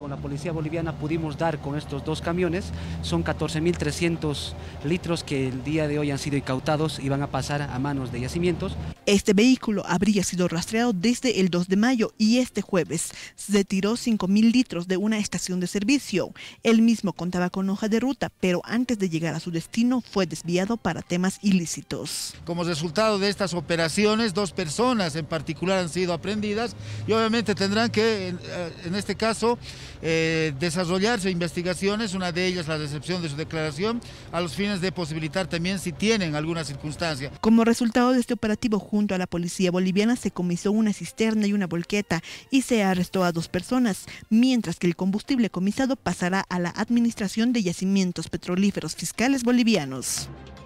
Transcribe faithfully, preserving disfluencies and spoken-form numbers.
Con la policía boliviana pudimos dar con estos dos camiones, son catorce mil trescientos litros que el día de hoy han sido incautados y van a pasar a manos de yacimientos. Este vehículo habría sido rastreado desde el dos de mayo y este jueves se tiró cinco mil litros de una estación de servicio. El mismo contaba con hoja de ruta, pero antes de llegar a su destino fue desviado para temas ilícitos. Como resultado de estas operaciones, dos personas en particular han sido aprehendidas y obviamente tendrán que, en, en este caso, eh, desarrollarse investigaciones, una de ellas la recepción de su declaración, a los fines de posibilitar también si tienen alguna circunstancia. Como resultado de este operativo, junto a la policía boliviana se comisó una cisterna y una volqueta y se arrestó a dos personas, mientras que el combustible comisado pasará a la Administración de Yacimientos Petrolíferos Fiscales Bolivianos.